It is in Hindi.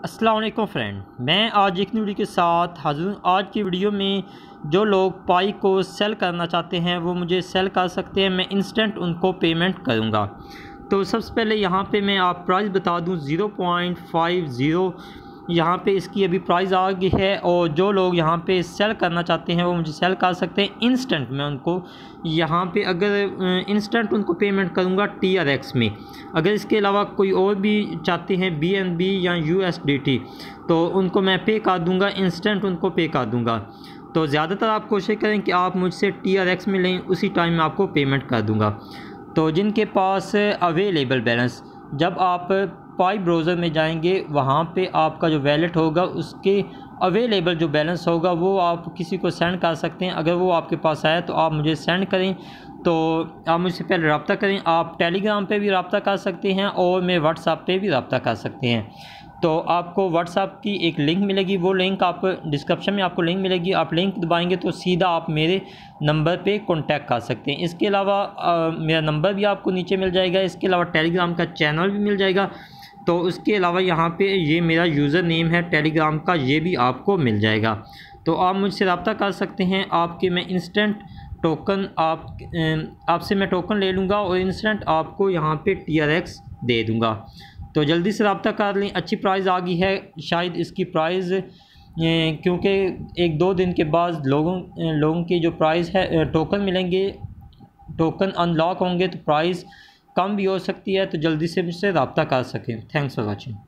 अस्सलाम वालेकुम फ्रेंड, मैं आज एक वीडियो के साथ हाजिर हूँ। आज की वीडियो में जो लोग पाई को सेल करना चाहते हैं वो मुझे सेल कर सकते हैं। मैं इंस्टेंट उनको पेमेंट करूँगा। तो सबसे पहले यहाँ पे मैं आप प्राइस बता दूँ 0.50 यहाँ पे इसकी अभी प्राइस आ गई है। और जो लोग यहाँ पे सेल करना चाहते हैं वो मुझे सेल कर सकते हैं इंस्टेंट। मैं उनको यहाँ पे अगर इंस्टेंट उनको पेमेंट करूँगा TRX में। अगर इसके अलावा कोई और भी चाहते हैं BNB या USDT तो उनको मैं पे कर दूँगा, इंस्टेंट उनको पे कर दूँगा। तो ज़्यादातर आप कोशिश करें कि आप मुझसे TRX में लें, उसी टाइम में आपको पेमेंट कर दूँगा। तो जिनके पास अवेलेबल बैलेंस, जब आप पाई ब्राउज़र में जाएंगे वहाँ पे आपका जो वैलेट होगा उसके अवेलेबल जो बैलेंस होगा वो आप किसी को सेंड कर सकते हैं। अगर वो आपके पास आए तो आप मुझे सेंड करें। तो आप मुझसे पहले रब्ता करें। आप टेलीग्राम पे भी रब्ता कर सकते हैं और मैं व्हाट्सएप पे भी रब्ता कर सकते हैं। तो आपको व्हाट्सएप की एक लिंक मिलेगी, वो लिंक आप डिस्क्रिप्शन में आपको लिंक मिलेगी। आप लिंक दबाएंगे तो सीधा आप मेरे नंबर पे कांटेक्ट कर सकते हैं। इसके अलावा मेरा नंबर भी आपको नीचे मिल जाएगा। इसके अलावा टेलीग्राम का चैनल भी मिल जाएगा। तो उसके अलावा यहाँ पे ये मेरा यूज़र नेम है टेलीग्राम का, ये भी आपको मिल जाएगा। तो आप मुझसे रब्ता कर सकते हैं। आपके मैं इंस्टेंट टोकन आपसे मैं टोकन ले लूँगा और इंस्टेंट आपको यहाँ पे TRX दे दूँगा। तो जल्दी से रब्ता कर लें। अच्छी प्राइस आ गई है। शायद इसकी प्राइस क्योंकि 1-2 दिन के बाद लोगों की जो प्राइस है टोकन मिलेंगे, टोकन अनलॉक होंगे तो प्राइस कम भी हो सकती है। तो जल्दी से मुझसे रब्ता कर सकें। Thanks for watching.